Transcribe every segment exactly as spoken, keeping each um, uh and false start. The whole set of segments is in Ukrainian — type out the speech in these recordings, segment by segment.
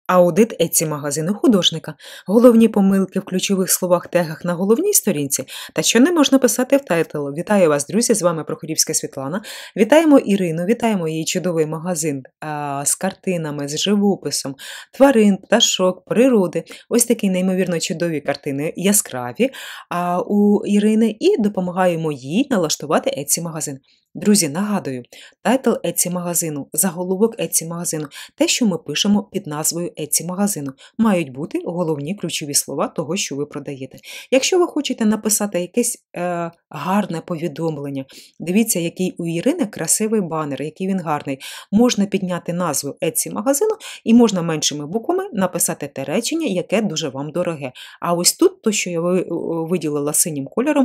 Аудит Etsy-магазину художника. Головні помилки в ключових словах тегах на головній сторінці та що не можна писати в тайтл. Вітаю вас, друзі, з вами Прохорівська Світлана. Вітаємо Ірину, вітаємо її чудовий магазин а, з картинами, з живописом, тварин, пташок, природи. Ось такі неймовірно чудові картини, яскраві а, у Ірини, і допомагаємо їй налаштувати Etsy-магазин. Друзі, нагадую, тайтл Etsy-магазину, заголовок Etsy-магазину, те, що ми пишемо під назвою Etsy-магазину, мають бути головні ключові слова того, що ви продаєте. Якщо ви хочете написати якесь е, гарне повідомлення, дивіться, який у Ірини красивий банер, який він гарний, можна підняти назву Etsy-магазину і можна меншими буквами написати те речення, яке дуже вам дороге. А ось тут, то, що я виділила синім кольором,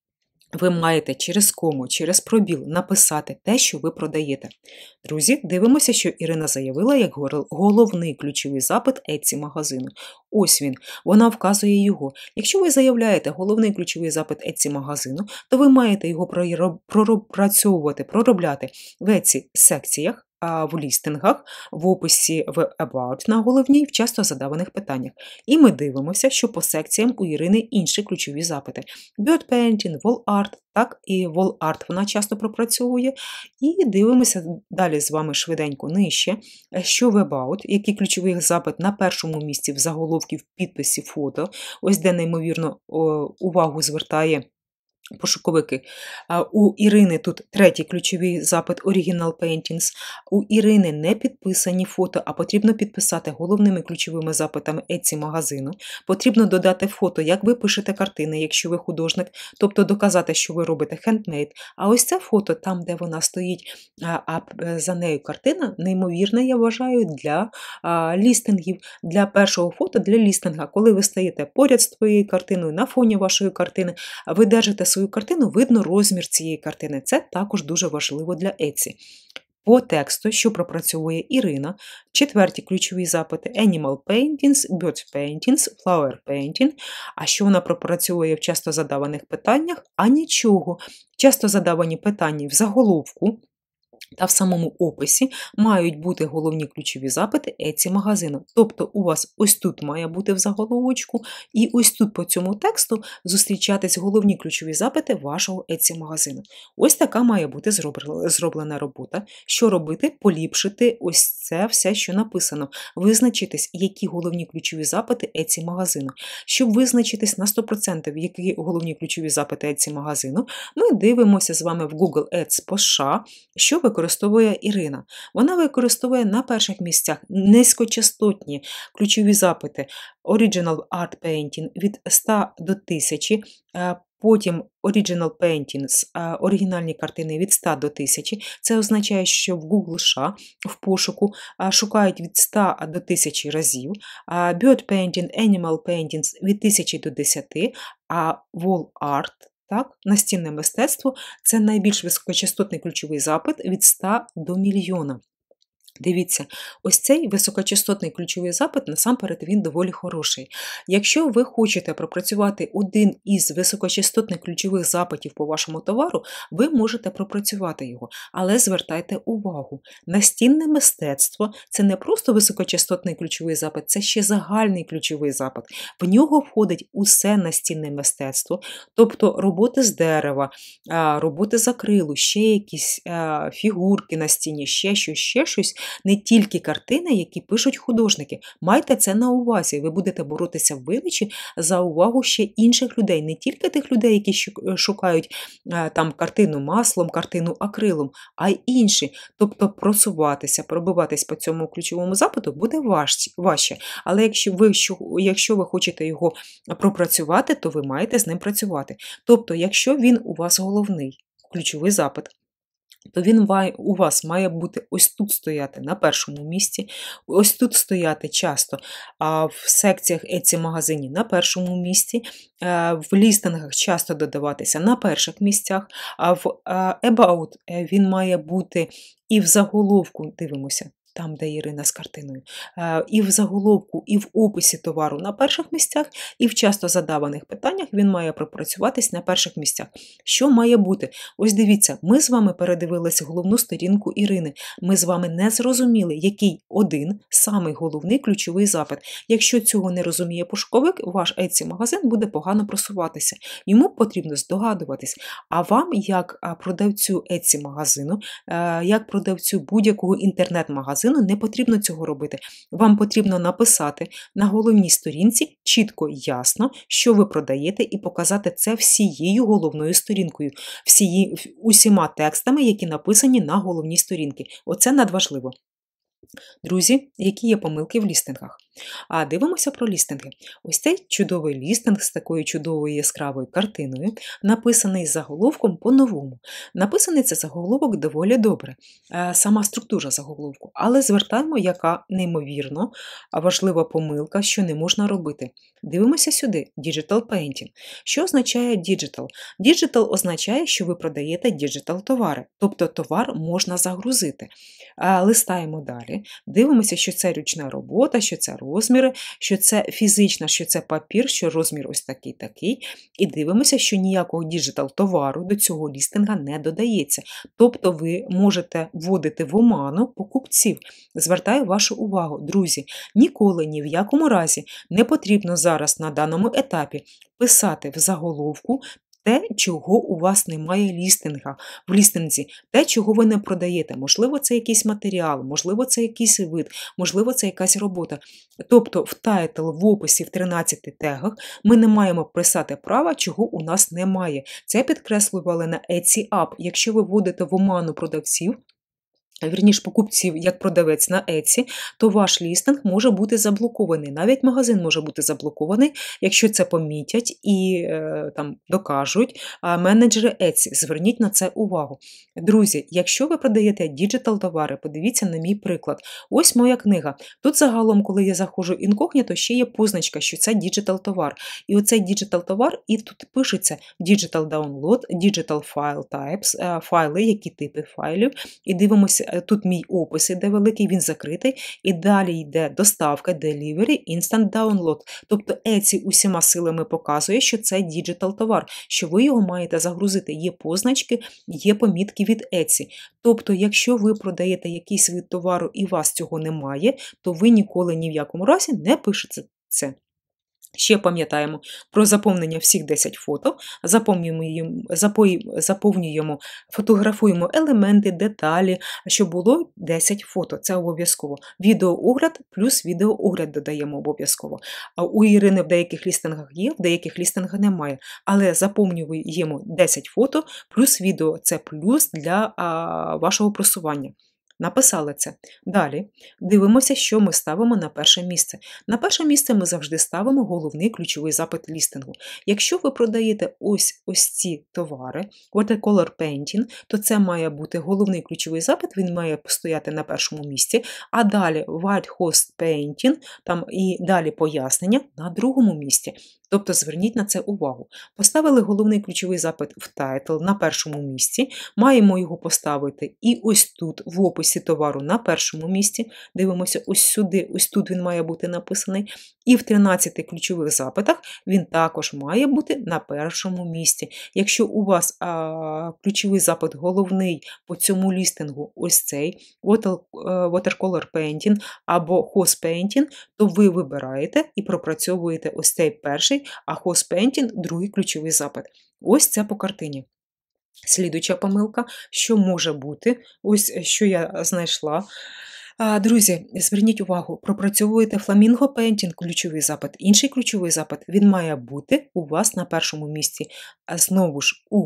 ви маєте через кому, через пробіл написати те, що ви продаєте. Друзі, дивимося, що Ірина заявила як головний ключовий запит Etsy-магазину. Ось він, вона вказує його. Якщо ви заявляєте головний ключовий запит Etsy-магазину, то ви маєте його пропрацьовувати, проробляти в Etsy-секціях, в лістингах, в описі в About на головній, в часто задаваних питаннях. І ми дивимося, що по секціям у Ірини інші ключові запити. Bird painting, wall art, так, і wall art вона часто пропрацьовує. І дивимося далі з вами швиденько нижче, що в About, який ключовий запит на першому місці в заголовці, в підписі фото, ось де неймовірно увагу звертає пошуковики. У Ірини тут третій ключовий запит Original Paintings. У Ірини не підписані фото, а потрібно підписати головними ключовими запитами Etsy-магазину. Потрібно додати фото, як ви пишете картини, якщо ви художник, тобто доказати, що ви робите хендмейд. А ось це фото, там, де вона стоїть, а за нею картина, неймовірна, я вважаю, для лістингів. Для першого фото, для лістинга. Коли ви стоїте поряд з твоєю картиною, на фоні вашої картини, ви держите свою картину, видно розмір цієї картини. Це також дуже важливо для Etsy. По тексту, що пропрацьовує Ірина, четверті ключові запити Animal Paintings, Bird Paintings, Flower Painting. А що вона пропрацьовує в часто задаваних питаннях? А нічого. Часто задавані питання в заголовку та в самому описі мають бути головні ключові запити Etsy-магазину. Тобто у вас ось тут має бути в заголовочку, і ось тут по цьому тексту зустрічатись головні ключові запити вашого Etsy-магазину. Ось така має бути зроблена робота. Що робити? Поліпшити ось це все, що написано. Визначитись, які головні ключові запити Etsy-магазину. Щоб визначитись на сто відсотків, які головні ключові запити Etsy-магазину, ми дивимося з вами в Google Ads по США, що використовує використовує Ірина. Вона використовує на перших місцях низькочастотні ключові запити Original Art Painting від ста до тисячі, потім Original Paintings, оригінальні картини від ста до тисячі. Це означає, що в Google США в пошуку шукають від ста до тисячі разів, Bird Painting, Animal Paintings від тисячі до десяти, а Wall Art, так, настінне мистецтво – це найбільш високочастотний ключовий запит від ста до мільйона. Дивіться, ось цей високочастотний ключовий запит, насамперед, він доволі хороший. Якщо ви хочете пропрацювати один із високочастотних ключових запитів по вашому товару, ви можете пропрацювати його. Але звертайте увагу, настінне мистецтво – це не просто високочастотний ключовий запит, це ще загальний ключовий запит. В нього входить усе настінне мистецтво, тобто роботи з дерева, роботи з акрилу, ще якісь фігурки на стіні, ще щось, ще щось. Не тільки картини, які пишуть художники. Майте це на увазі. Ви будете боротися в видачі за увагу ще інших людей. Не тільки тих людей, які шукають там картину маслом, картину акрилом, а й інші. Тобто просуватися, пробиватись по цьому ключовому запиту буде важче. Але якщо ви, якщо ви хочете його пропрацювати, то ви маєте з ним працювати. Тобто, якщо він у вас головний ключовий запит, то він у вас має бути ось тут стояти на першому місці, ось тут стояти часто а в секціях Etsy-магазині на першому місці, в лістингах часто додаватися на перших місцях, а в About він має бути і в заголовку, дивимося, там, де Ірина з картиною, і в заголовку, і в описі товару на перших місцях, і в часто задаваних питаннях він має пропрацюватись на перших місцях. Що має бути? Ось дивіться, ми з вами передивилися головну сторінку Ірини. Ми з вами не зрозуміли, який один самий головний ключовий запит. Якщо цього не розуміє пошуковик, ваш Etsy-магазин буде погано просуватися. Йому потрібно здогадуватись. А вам, як продавцю Etsy-магазину, як продавцю будь-якого інтернет-магазину, не потрібно цього робити. Вам потрібно написати на головній сторінці чітко, ясно, що ви продаєте, і показати це всією головною сторінкою, всі, усіма текстами, які написані на головній сторінці. Оце надважливо. Друзі, які є помилки в лістингах? А дивимося про лістинги. Ось цей чудовий лістинг з такою чудовою яскравою картиною, написаний заголовком по-новому. Написаний цей заголовок доволі добре, сама структура заголовку, але звертаємо, яка неймовірно важлива помилка, що не можна робити. Дивимося сюди. Digital Painting. Що означає Digital? Digital означає, що ви продаєте діджитал товари, тобто товар можна загрузити. Листаємо далі. Дивимося, що це ручна робота, що це розміри, що це фізична, що це папір, що розмір ось такий-такий. І дивимося, що ніякого діджитал товару до цього лістинга не додається. Тобто ви можете вводити в оману покупців. Звертаю вашу увагу, друзі, ніколи, ні в якому разі не потрібно зараз на даному етапі писати в заголовку те, чого у вас немає лістинга, в лістинзі, те, чого ви не продаєте. Можливо, це якийсь матеріал, можливо, це якийсь вид, можливо, це якась робота. Тобто в тайтл, в описі, в тринадцяти тегах ми не маємо писати права, чого у нас немає. Це підкреслювали на Etsy App. Якщо ви вводите в оману продавців, вірніше покупців, як продавець на Etsy, то ваш лістинг може бути заблокований. Навіть магазин може бути заблокований, якщо це помітять і е, там докажуть менеджери Etsy. Зверніть на це увагу. Друзі, якщо ви продаєте діджитал товари, подивіться на мій приклад. Ось моя книга. Тут загалом, коли я заходжу інкогніто, ще є позначка, що це діджитал товар. І оцей діджитал товар, і тут пишеться Digital Download, Digital File Types, файли, які типи файлів. І дивимося, тут мій опис іде великий, він закритий, і далі йде доставка, delivery, instant download. Тобто Etsy усіма силами показує, що це діджитал товар, що ви його маєте загрузити. Є позначки, є помітки від Etsy. Тобто, якщо ви продаєте якийсь вид товару і у вас цього немає, то ви ніколи ні в якому разі не пишете це. Ще пам'ятаємо про заповнення всіх десять фото, заповнюємо, заповнюємо, фотографуємо елементи, деталі, щоб було десять фото, це обов'язково. Відеоогляд плюс відеоогляд додаємо обов'язково. А у Ірини в деяких лістингах є, в деяких лістингах немає, але заповнюємо десять фото плюс відео, це плюс для а, вашого просування. Написали це. Далі дивимося, що ми ставимо на перше місце. На перше місце ми завжди ставимо головний ключовий запит лістингу. Якщо ви продаєте ось ось ці товари, watercolor painting, то це має бути головний ключовий запит, він має стояти на першому місці, а далі white host painting, там і далі пояснення на другому місці. Тобто зверніть на це увагу. Поставили головний ключовий запит в тайтл на першому місці, маємо його поставити і ось тут, в описі товару на першому місці. Дивимося ось сюди, ось тут він має бути написаний. І в тринадцяти ключових запитах він також має бути на першому місці. Якщо у вас а, ключовий запит головний по цьому лістингу ось цей, watercolor painting або host painting, то ви вибираєте і пропрацьовуєте ось цей перший, а host painting – другий ключовий запит. Ось це по картині. Слідуюча помилка, що може бути, ось що я знайшла. Друзі, зверніть увагу, пропрацьовуєте Flamingo Painting ключовий запит. Інший ключовий запит, він має бути у вас на першому місці, а знову ж у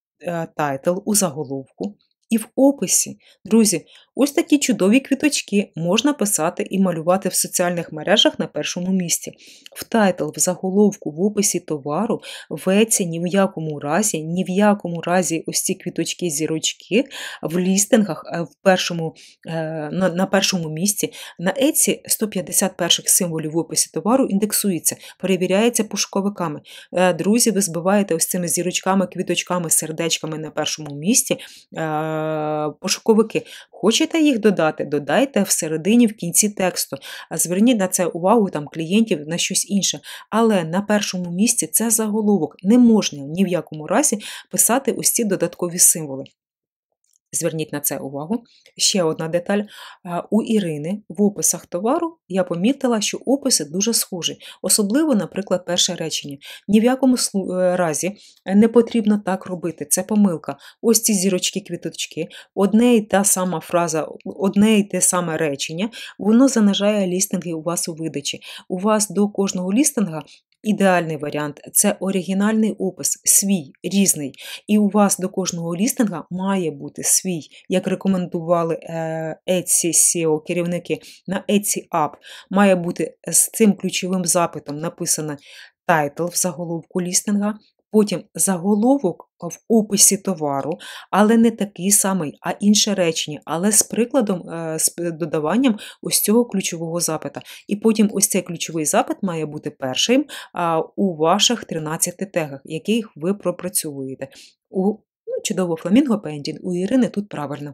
тайтл, у заголовку. І в описі. Друзі, ось такі чудові квіточки можна писати і малювати в соціальних мережах на першому місці. В тайтл, в заголовку, в описі товару, в Etsy ні в якому разі, ні в якому разі ось ці квіточки-зірочки в лістингах в першому, на, на першому місці. На Etsy сто п'ятдесят перших символів в описі товару індексується, перевіряється пошуковиками. Друзі, ви збиваєте ось цими зірочками, квіточками, сердечками на першому місці пошуковики. Хочете їх додати? Додайте всередині, в кінці тексту. Зверніть на це увагу там, клієнтів на щось інше. Але на першому місці це заголовок. Не можна ні в якому разі писати ось ці додаткові символи. Зверніть на це увагу. Ще одна деталь. У Ірини в описах товару я помітила, що описи дуже схожі. Особливо, наприклад, перше речення. Ні в якому разі не потрібно так робити. Це помилка. Ось ці зірочки-квіточки, одне і та сама фраза, одне і те саме речення, воно занижає лістинги у вас у видачі. У вас до кожного лістинга ідеальний варіант – це оригінальний опис, свій, різний. І у вас до кожного лістинга має бути свій, як рекомендували Etsy сео керівники на Etsy App. Має бути з цим ключовим запитом написано тайтл в заголовку лістинга, потім заголовок в описі товару, але не такий самий, а інше речення, але з прикладом, з додаванням ось цього ключового запита. І потім ось цей ключовий запит має бути першим у ваших тринадцяти тегах, яких ви пропрацьовуєте. У ну, чудово фламінго пейнтінг, у Ірини тут правильно.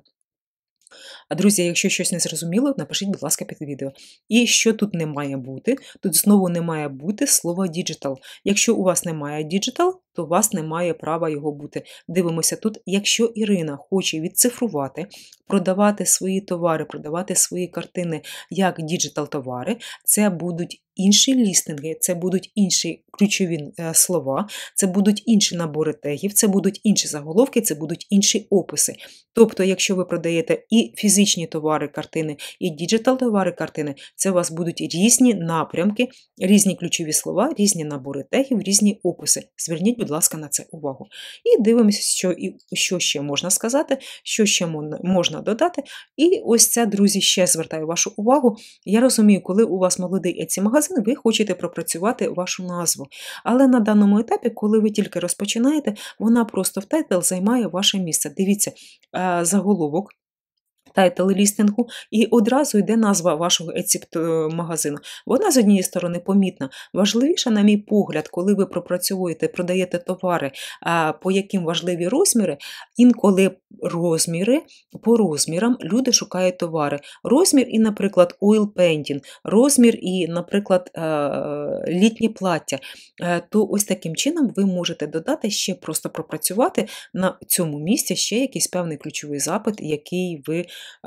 А, друзі, якщо щось не зрозуміло, напишіть, будь ласка, під відео. І що тут не має бути? Тут знову не має бути слова digital. Якщо у вас немає digital, то у вас немає права його бути. Дивимося тут, якщо Ірина хоче відцифрувати, продавати свої товари, продавати свої картини як діджитал-товари, це будуть інші лістинги, це будуть інші ключові слова, це будуть інші набори тегів, це будуть інші заголовки, це будуть інші описи. Тобто, якщо ви продаєте і фізичні товари, картини, і діджитал-товари, картини, це у вас будуть різні напрямки, різні ключові слова, різні набори тегів, різні описи. Зверніть, будь ласка, на це увагу. І дивимося, що, що ще можна сказати, що ще можна додати. І ось це, друзі, ще звертаю вашу увагу. Я розумію, коли у вас молодий Etsy-магазин, ви хочете пропрацювати вашу назву. Але на даному етапі, коли ви тільки розпочинаєте, вона просто в тайтл займає ваше місце. Дивіться, заголовок, тайтл лістингу, і одразу йде назва вашого Etsy-магазину. Вона з однієї сторони помітна. Важливіше, на мій погляд, коли ви пропрацьовуєте, продаєте товари, по яким важливі розміри, інколи розміри, по розмірам люди шукають товари. Розмір і, наприклад, oil painting, розмір і, наприклад, літнє плаття. То ось таким чином ви можете додати ще просто пропрацювати на цьому місці ще якийсь певний ключовий запит, який ви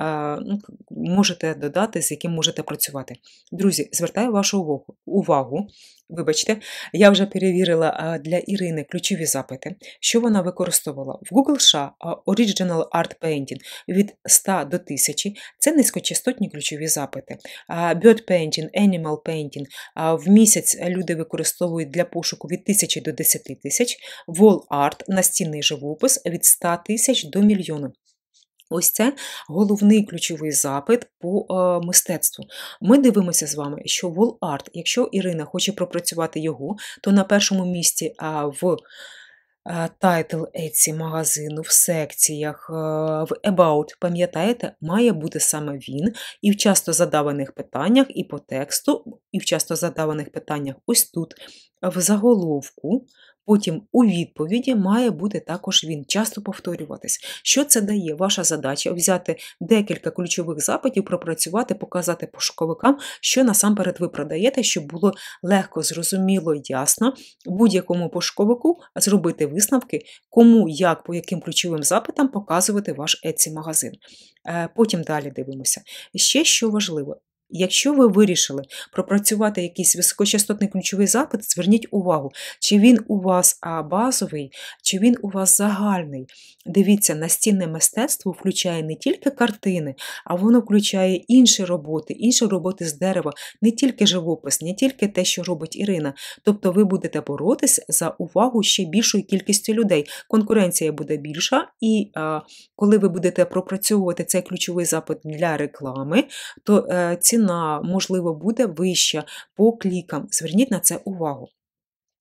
можете додати, з яким можете працювати. Друзі, звертаю вашу увагу, вибачте, я вже перевірила для Ірини ключові запити, що вона використовувала. В Google ес ей ей Original Art Painting від ста до тисячі – це низькочастотні ключові запити. Bird Painting, Animal Painting в місяць люди використовують для пошуку від тисячі до десяти тисяч, Wall Art – настінний живопис від ста тисяч до мільйона. Ось це головний ключовий запит по е, мистецтву. Ми дивимося з вами, що Wall Art, якщо Ірина хоче пропрацювати його, то на першому місці а, в тайтл Etsy магазину, в секціях, в About, пам'ятаєте, має бути саме він, і в часто задаваних питаннях, і по тексту, і в часто задаваних питаннях ось тут, в заголовку, потім у відповіді має бути також він, часто повторюватись. Що це дає? Ваша задача взяти декілька ключових запитів, пропрацювати, показати пошуковикам, що насамперед ви продаєте, щоб було легко, зрозуміло, ясно будь-якому пошуковику зробити висновки, кому, як, по яким ключовим запитам показувати ваш Etsy-магазин. Потім далі дивимося. Ще що важливо. Якщо ви вирішили пропрацювати якийсь високочастотний ключовий запит, зверніть увагу, чи він у вас базовий, чи він у вас загальний. Дивіться, настінне мистецтво включає не тільки картини, а воно включає інші роботи, інші роботи з дерева, не тільки живопис, не тільки те, що робить Ірина. Тобто ви будете боротись за увагу ще більшою кількістю людей. Конкуренція буде більша, і а, коли ви будете пропрацьовувати цей ключовий запит для реклами, то а, ціна, можливо, буде вища по клікам. Зверніть на це увагу.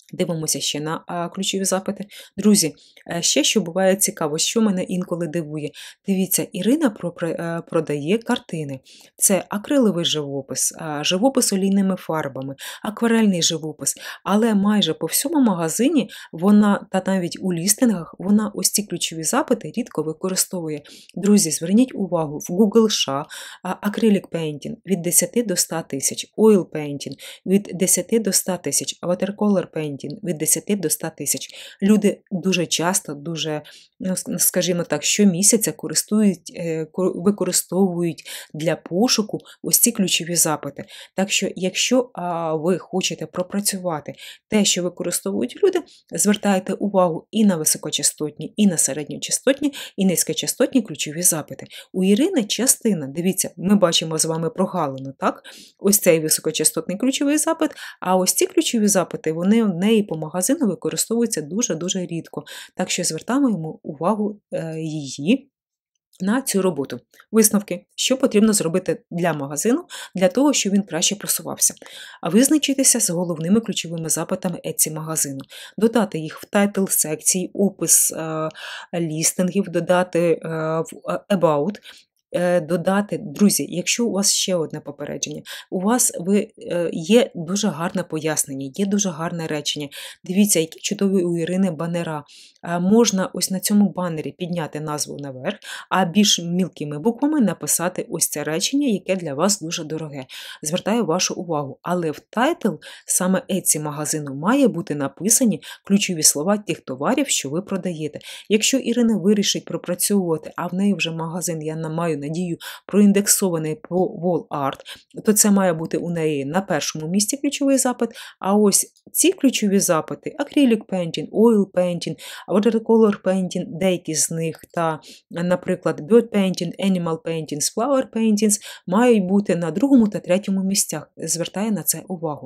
Дивимося ще на а, ключові запити. Друзі, е, ще що буває цікаво, що мене інколи дивує. Дивіться, Ірина про- про- е, продає картини. Це акриловий живопис, а, живопис олійними фарбами, акварельний живопис. Але майже по всьому магазині вона, та навіть у лістингах, вона ось ці ключові запити рідко використовує. Друзі, зверніть увагу, в Google США акрилік пейнтінг від десяти до ста тисяч, ойл пейнтінг від десяти до ста тисяч, watercolor painting від десяти до ста тисяч. Люди дуже часто, дуже, скажімо так, щомісяця користують, використовують для пошуку ось ці ключові запити. Так що, якщо а, ви хочете пропрацювати те, що використовують люди, звертайте увагу і на високочастотні, і на середньочастотні, і низькочастотні ключові запити. У Ірини частина, дивіться, ми бачимо з вами прогалину, так? Ось цей високочастотний ключовий запит, а ось ці ключові запити, вони в неї по магазину використовуються дуже-дуже рідко. Так що звертаємо увагу е, її на цю роботу. Висновки, що потрібно зробити для магазину, для того, щоб він краще просувався. А визначитися з головними ключовими запитами Etsy магазину. Додати їх в тайтл секції, опис е, лістингів, додати е, в About, додати, друзі, якщо у вас ще одне попередження, у вас ви, є дуже гарне пояснення, є дуже гарне речення. Дивіться, які чудові у Ірини банера. Можна ось на цьому банері підняти назву наверх, а більш мілкими буквами написати ось це речення, яке для вас дуже дороге. Звертаю вашу увагу. Але в тайтл саме Etsy магазину має бути написані ключові слова тих товарів, що ви продаєте. Якщо Ірина вирішить пропрацьовувати, а в неї вже магазин, я маю надію, проіндексований по WallArt, то це має бути у неї на першому місці ключовий запит, а ось ці ключові запити, acrylic painting, oil painting, watercolor painting, деякі з них, та, наприклад, bird painting, animal paintings, flower paintings, мають бути на другому та третьому місцях. Звертаю на це увагу.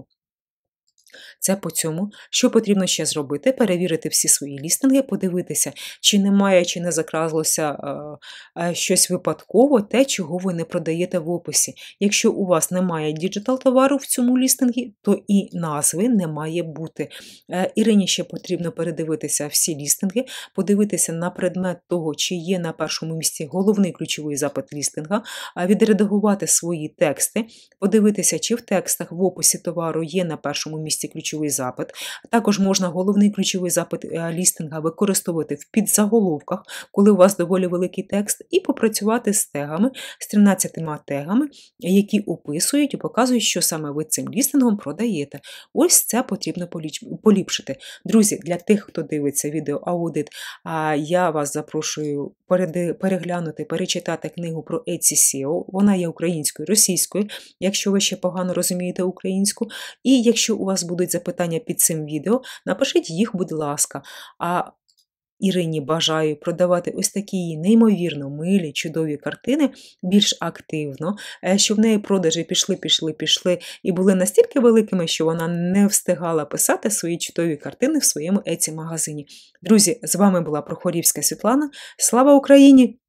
Це по цьому. Що потрібно ще зробити? Перевірити всі свої лістинги, подивитися, чи немає, чи не закралося е, е, щось випадково, те, чого ви не продаєте в описі. Якщо у вас немає діджитал-товару в цьому лістингі, то і назви не має бути. Е, Ірині ще потрібно передивитися всі лістинги, подивитися на предмет того, чи є на першому місці головний ключовий запит лістинга, відредагувати свої тексти, подивитися, чи в текстах в описі товару є на першому місці ключовий запит. Також можна головний ключовий запит лістинга використовувати в підзаголовках, коли у вас доволі великий текст, і попрацювати з тегами, з тринадцятьма тегами, які описують і показують, що саме ви цим лістингом продаєте. Ось це потрібно поліпшити. Друзі, для тих, хто дивиться відео аудит, я вас запрошую переглянути, перечитати книгу про Etsy сео. Вона є українською, російською, якщо ви ще погано розумієте українську. І якщо у вас будуть запитання під цим відео, напишіть їх, будь ласка. А Ірині бажаю продавати ось такі неймовірно милі, чудові картини більш активно, щоб в неї продажі пішли, пішли, пішли і були настільки великими, що вона не встигала писати свої чудові картини в своєму Etsy магазині. Друзі, з вами була Прохорівська Світлана. Слава Україні!